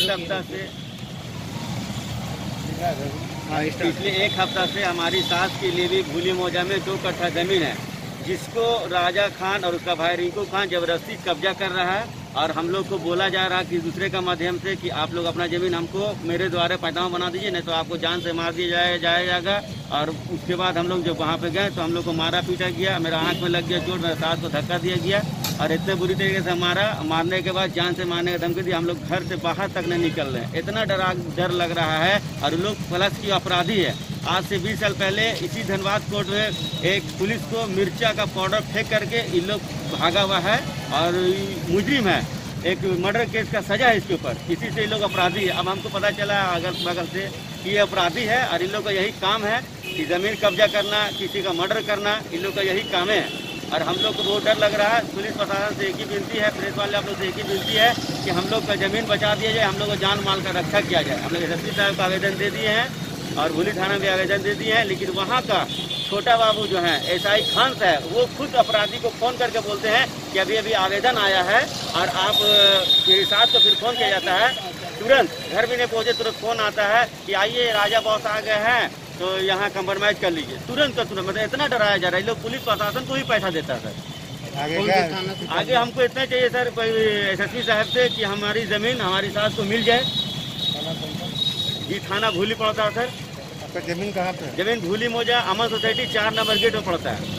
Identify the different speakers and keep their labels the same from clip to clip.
Speaker 1: एक हफ्ता से हमारी सास की लेवी भूली मौजा में 2 कट्ठा जमीन है, जिसको राजा खान और उसका भाई रिंकू खान जबरदस्ती कब्जा कर रहा है। और हम लोग को बोला जा रहा है कि दूसरे का माध्यम से कि आप लोग अपना जमीन हमको मेरे द्वारा पैदावा बना दीजिए, नहीं तो आपको जान से मार दिया जाएगा। और उसके बाद हम लोग जब वहाँ पे गए तो हम लोग को मारा पीटा गया, मेरा आँख में लग गया चोट, मेरे सास को धक्का दिया गया और इतने बुरी तरीके से मारने के बाद जान से मारने का धमकी दी। हम लोग घर से बाहर तक नहीं निकल रहे हैं, इतना डर लग रहा है। और लोग प्लस की अपराधी है। आज से 20 साल पहले इसी धनबाद कोर्ट में एक पुलिस को मिर्चा का पाउडर फेंक करके इन लोग भागा हुआ है और मुजरिम है, एक मर्डर केस का सजा है इसके ऊपर। इसी से इन लोग अपराधी है। अब हमको पता चला अगल बगल से कि ये अपराधी है और इन लोग का यही काम है कि ज़मीन कब्जा करना, किसी का मर्डर करना, इन लोग का यही काम है। और हम लोग को बहुत डर लग रहा है। पुलिस प्रशासन से एक ही विनती है, प्रेस वाले आप लोग से एक ही विनती है कि हम लोग का ज़मीन बचा दिया जाए, हम लोग को जान माल का रक्षा किया जाए। हम लोग एसएसपी साहब को आवेदन दे दिए हैं और भूली थाना में आवेदन दे दिए हैं, लेकिन वहाँ का छोटा बाबू जो है एसआई खान साहब, वो खुद अपराधी को फ़ोन करके बोलते हैं कि अभी अभी आवेदन आया है और आप मेरे साथ। तो फिर फ़ोन किया जाता है, तुरंत घर भी नहीं पहुँचे तुरंत फ़ोन आता है कि आइए राजा बॉस आ गए हैं तो यहाँ कंप्रोमाइज कर लीजिए। तुरंत का तुरंत, मतलब इतना डराया जा रहा है। लोग पुलिस प्रशासन को ही पैसा देता है सर। आगे हमको इतना चाहिए सर एसएसपी साहब से कि हमारी ज़मीन हमारी सास को मिल जाए। ये थाना भूली पड़ता है सर।
Speaker 2: आपका जमीन कहाँ पे?
Speaker 1: जमीन भूली मौजा अमन सोसाइटी 4 नंबर गेट में पड़ता है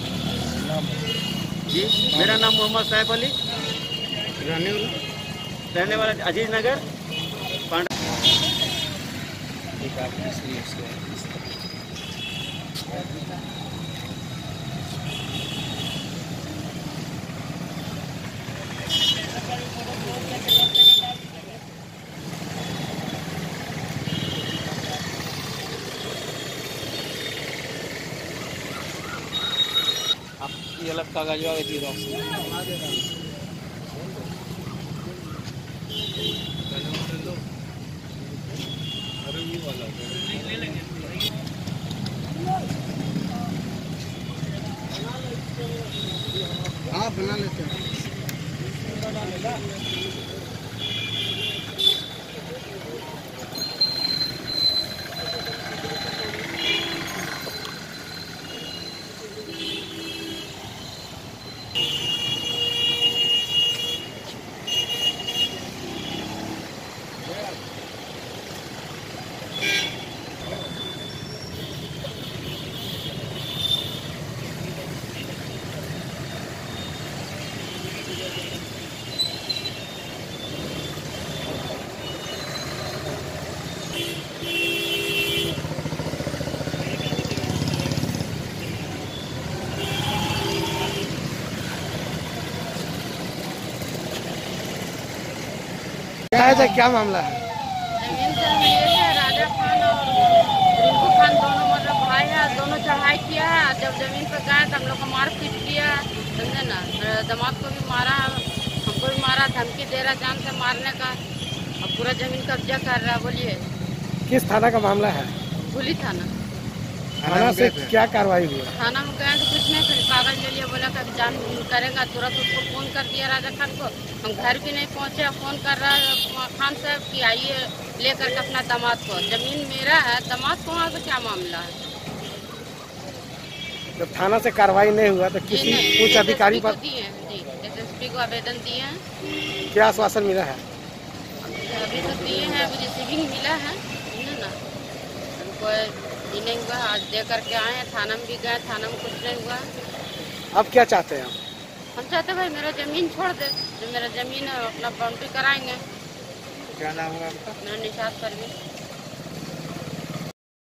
Speaker 1: जी। मेरा नाम मोहम्मद सैफ अली, रहने वाला अजीज नगर पांडा। ये अलग कागज वाले दी
Speaker 2: हाँ बना लेते हैं। क्या मामला है?
Speaker 3: जमीन से ये है, राजा खान और रिंकू खान दोनों मतलब भाई है, दोनों चढ़ाई किया है। जब जमीन पर गए तो हम लोग को मार पीट किया, समझे ना। दामाद को भी मारा, हमको भी मारा, धमकी दे रहा जान से मारने का और पूरा जमीन कब्जा कर रहा। बोलिए
Speaker 2: किस थाना का मामला है?
Speaker 3: भूली थाना।
Speaker 2: थाना से क्या कार्रवाई हुई?
Speaker 3: थाना में गए तो कुछ नहीं, फिर कागज ले लिया, बोला कभी जान करेगा। तुरंत उसको फ़ोन कर दिया राजा खान को। हम घर भी नहीं पहुंचे, फ़ोन कर रहा है खान साहब कि आइए लेकर के अपना दामाद को। ज़मीन मेरा है, दामाद को वहाँ से क्या मामला है?
Speaker 2: जब थाना से कार्रवाई नहीं हुआ तो किसी उच्च अधिकारी पर
Speaker 3: दिए हैं जी, एसएसपी को आवेदन दिए हैं।
Speaker 2: क्या आश्वासन मिला है?
Speaker 3: अभी तो दिए हैं, अभी रिसीविंग मिला है ना। हमको ये नहीं हुआ, आज दे करके आए हैं। थाना में भी गए, थाना में कुछ नहीं हुआ।
Speaker 2: अब क्या चाहते हैं आप?
Speaker 3: हम चाहते भाई मेरा ज़मीन छोड़ दे, जो मेरा ज़मीन है अपना बाउंड्री कराएंगे।
Speaker 2: क्या नाम होगा आपका?
Speaker 3: मेरा निशात परवीन।